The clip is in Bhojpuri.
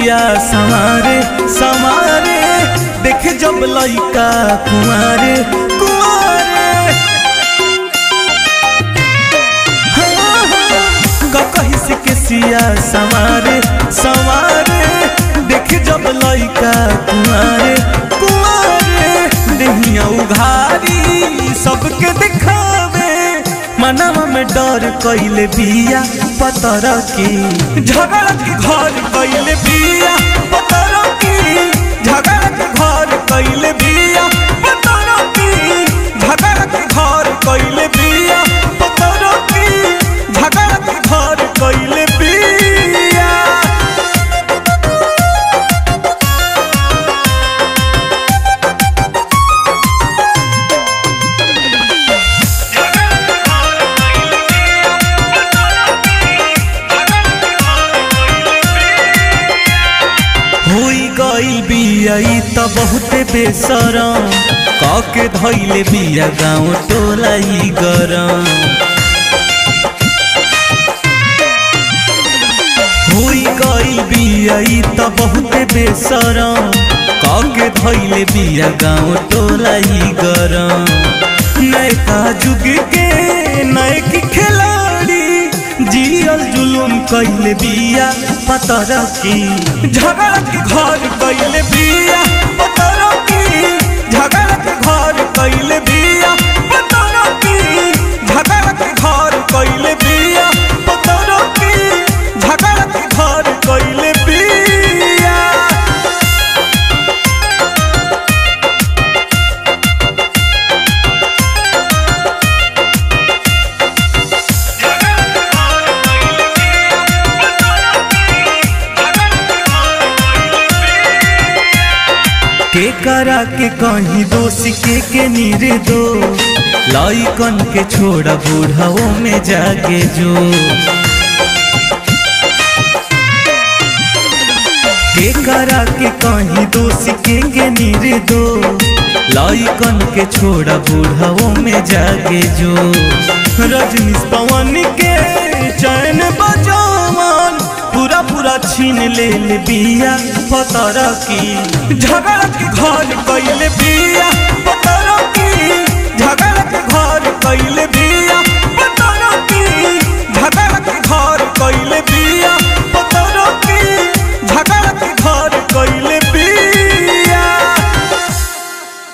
सिया संवारे संवारे देखे जब लइका कुंवारे कुंवारे कहीं के सिया संवारे संवारे देखे जब लइका कुंवारे कुंवारे देहिया उघारी सबके दिखावे मनवा में डर कइले बिया पतर की झगड़ा के घर कइले बिया पतर की झगड़ा के घर कइले बिया पतर की झगड़ा के घर कइले बिया पतर की झगड़ा के घर कइले बिया। होई गई बिया त बहुते बेसरम काके धइले बिया गाँव टोला ही गरम। होई गई बिया त बहुते बेसरम काके धइले बिया गाँव टोला ही गरम। नयका जुग के नयकी खिलाड़ी जियल जुलुम कइले बिया पतर की झगड़ा के घर कइले बिया पतर की झगड़ा के घर कइले बिया पतर की झगड़ा के घर कइले बिया पतर की झगड़ा के घर कइले बिया। के करा के कहीं दोषी के नीरे दो लइकन के छोड़ा बूढ़ाओ में जागे जो। के करा के कहीं दोषी के नीरे दो लइकन के छोड़ा बूढ़ाओ में जागे जो। रजनीश पवन के चैन बजावन पूरा पूरा छीन ले बिया पतर की झगड़ा के घर कइले बिया